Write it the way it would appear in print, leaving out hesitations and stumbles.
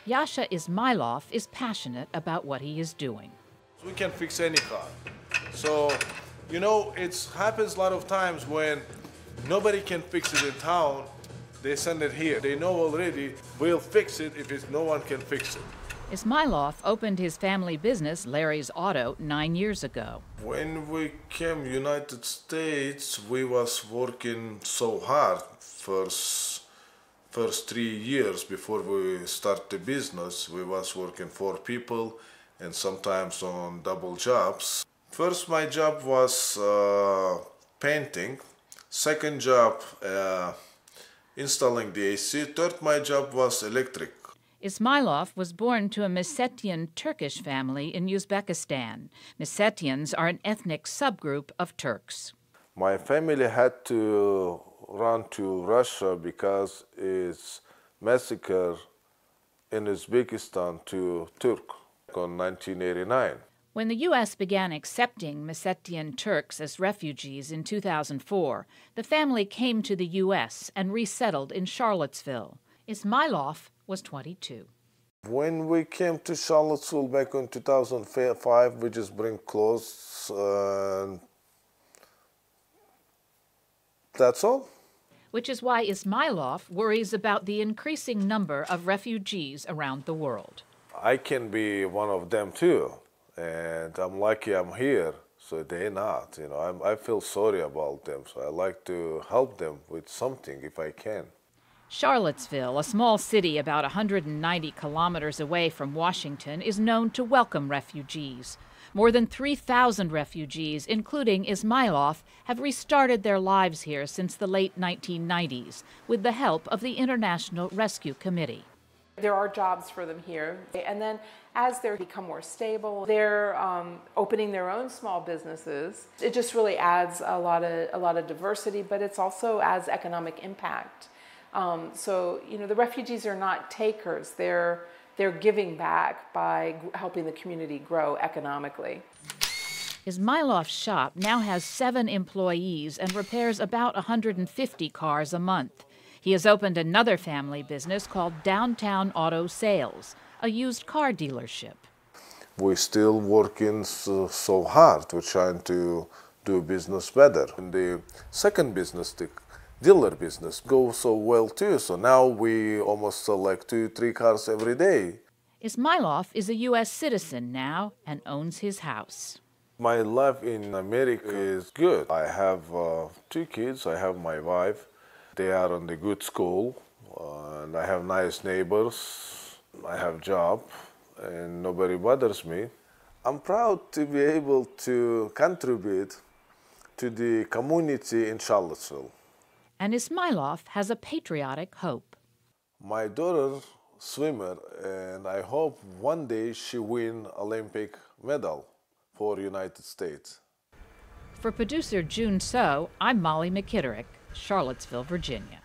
Yasha Ismailov is passionate about what he is doing. We can fix any car. So, you know, it happens a lot of times when nobody can fix it in town, they send it here. They know already, we'll fix it if no one can fix it. Ismailov opened his family business, Larry's Auto, 9 years ago. When we came United States, we was working so hard first 3 years before we start the business. We was working 4 people and sometimes on double jobs. First, my job was painting. Second job, installing the AC. Third, my job was electric. Ismailov was born to a Messetian Turkish family in Uzbekistan. Messetians are an ethnic subgroup of Turks. My family had to run to Russia because it's massacre in Uzbekistan to Turk in 1989. When the U.S. began accepting Messetian Turks as refugees in 2004, the family came to the U.S. and resettled in Charlottesville. Ismailov was 22. When we came to Charlottesville back in 2005, we just bring clothes and that's all. Which is why Ismailov worries about the increasing number of refugees around the world. I can be one of them too, and I'm lucky I'm here, so they're not. You know, I feel sorry about them, so I like to help them with something if I can. Charlottesville, a small city about 190 kilometers away from Washington, is known to welcome refugees. More than 3,000 refugees, including Ismailov, have restarted their lives here since the late 1990s with the help of the International Rescue Committee. There are jobs for them here, and then as they become more stable, they're opening their own small businesses. It just really adds a lot of diversity, but it's also adds economic impact. So, you know, the refugees are not takers. They're giving back by helping the community grow economically. Ismailov's shop now has 7 employees and repairs about 150 cars a month. He has opened another family business called Downtown Auto Sales, a used car dealership. We're still working so hard. We're trying to do business better. And the second business, the dealer business, goes so well too. So now we almost sell like 2-3 cars every day. Ismailov is a U.S. citizen now and owns his house. My life in America is good. I have 2 kids. I have my wife. They are in the good school, and I have nice neighbors. I have a job, and nobody bothers me. I'm proud to be able to contribute to the community in Charlottesville. And Ismailov has a patriotic hope. My daughter, swimmer, and I hope one day she win Olympic medal for United States. For producer June So, I'm Molly McKitterick, Charlottesville, Virginia.